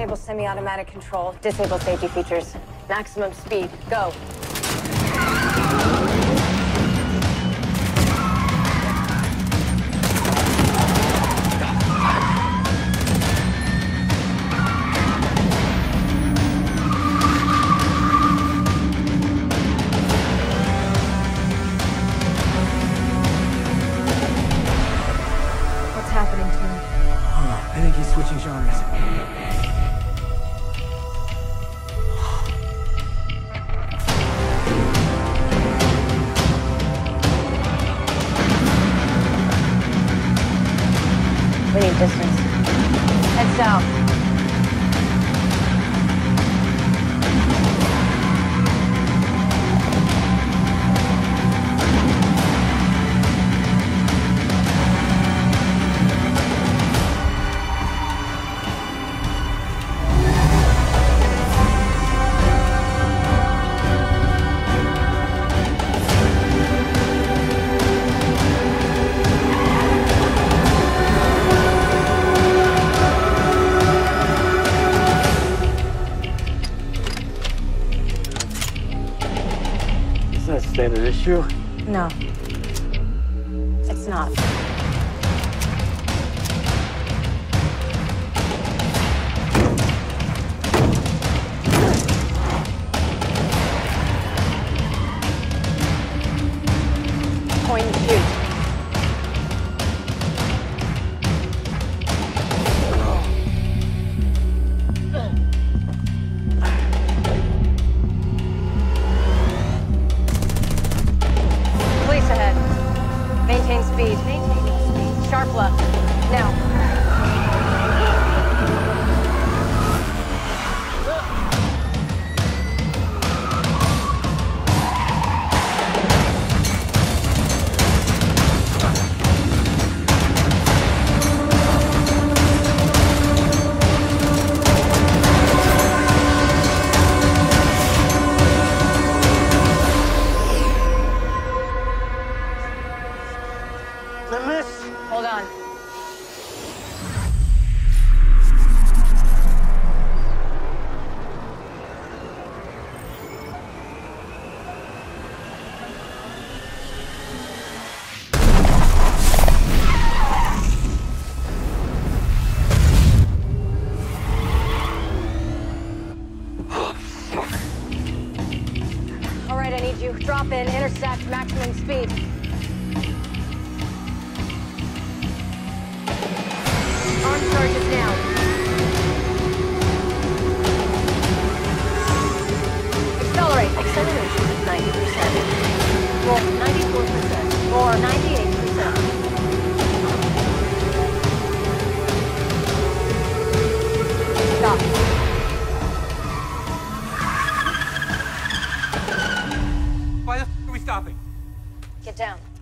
Enable semi-automatic control. Disable safety features. Maximum speed. Go. What's happening to him? I think he's switching genres. We need distance. Head south. Is that a standard issue? No. It's not. Point and shoot. Police ahead. Maintain speed. Sharp left. Now. Hold on. All right, I need you. Drop in, intersect, maximum speed. Arm charges now. Accelerate. Acceleration is 90%. More 94%. More 98%. Stop. Why the f are we stopping? Get down.